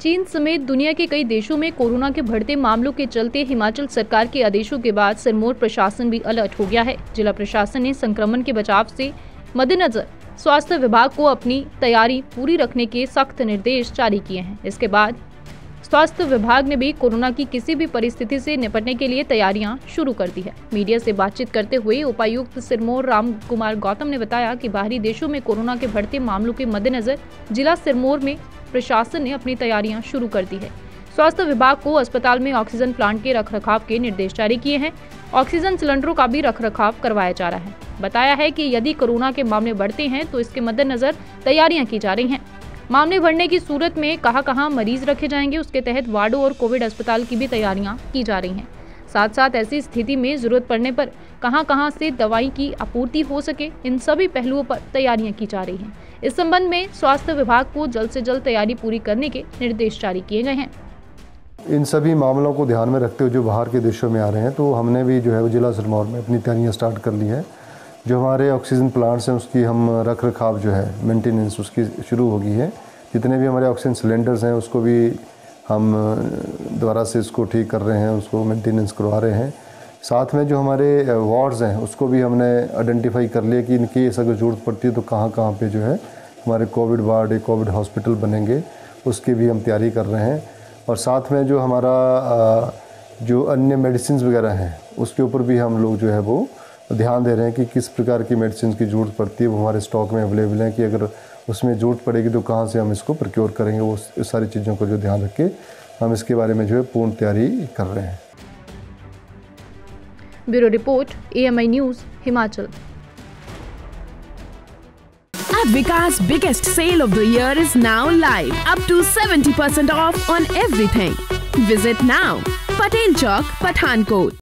चीन समेत दुनिया के कई देशों में कोरोना के बढ़ते मामलों के चलते हिमाचल सरकार के आदेशों के बाद सिरमौर प्रशासन भी अलर्ट हो गया है। जिला प्रशासन ने संक्रमण के बचाव से मद्देनजर स्वास्थ्य विभाग को अपनी तैयारी पूरी रखने के सख्त निर्देश जारी किए हैं। इसके बाद स्वास्थ्य विभाग ने भी कोरोना की किसी भी परिस्थिति से निपटने के लिए तैयारियां शुरू कर दी है। मीडिया से बातचीत करते हुए उपायुक्त सिरमौर राम कुमार गौतम ने बताया कि बाहरी देशों में कोरोना के बढ़ते मामलों के मद्देनजर जिला सिरमौर में प्रशासन ने अपनी तैयारियां शुरू कर दी है। स्वास्थ्य विभाग को अस्पताल में ऑक्सीजन प्लांट के रखरखाव के निर्देश जारी किए हैं। ऑक्सीजन सिलेंडरों का भी रखरखाव करवाया जा रहा है। बताया है कि यदि कोरोना के मामले बढ़ते हैं तो इसके मद्देनजर तैयारियां की जा रही हैं। मामले बढ़ने की सूरत में कहां मरीज रखे जाएंगे, उसके तहत वार्डों और कोविड अस्पताल की भी तैयारियां की जा रही हैं। साथ साथ ऐसी स्थिति में जरूरत पड़ने पर कहां से दवाई की आपूर्ति हो सके, इन सभी पहलुओं पर तैयारियां की जा रही हैं। इस संबंध में स्वास्थ्य विभाग को जल्द से जल्द तैयारी पूरी करने के निर्देश जारी किए गए हैं। इन सभी मामलों को ध्यान में रखते हुए जो बाहर के देशों में आ रहे हैं, तो हमने भी जो है वो जिला सिरमौर में अपनी तैयारियां स्टार्ट कर ली है। जो हमारे ऑक्सीजन प्लांट्स हैं उसकी हम रख रखाव जो है मेंटेनेंस उसकी शुरू हो गई है। जितने भी हमारे ऑक्सीजन सिलेंडर्स हैं उसको भी हम दोबारा से इसको ठीक कर रहे हैं, उसको मेंटेनेंस करवा रहे हैं। साथ में जो हमारे वार्ड्स हैं उसको भी हमने आइडेंटिफाई कर लिया कि इनकी अगर ज़रूरत पड़ती है तो कहाँ पे जो है हमारे कोविड वार्ड कोविड हॉस्पिटल बनेंगे, उसकी भी हम तैयारी कर रहे हैं। और साथ में जो हमारा जो अन्य मेडिसिन वगैरह हैं उसके ऊपर भी हम लोग जो है वो ध्यान दे रहे हैं कि किस प्रकार की मेडिसिन की ज़रूरत पड़ती है, वो हमारे स्टॉक में अवेलेबल है कि अगर उसमें ज़रूरत पड़ेगी तो कहाँ से हम इसको प्रोक्योर करेंगे। वो इस सारी चीज़ों को जो ध्यान रख के हम इसके बारे में जो है पूर्ण तैयारी कर रहे हैं। Bureau report, AMI news, Himachal. At Vikas' biggest sale of the year is now live. Up to 70% off on everything. Visit now. Patel Chowk, Pathankot.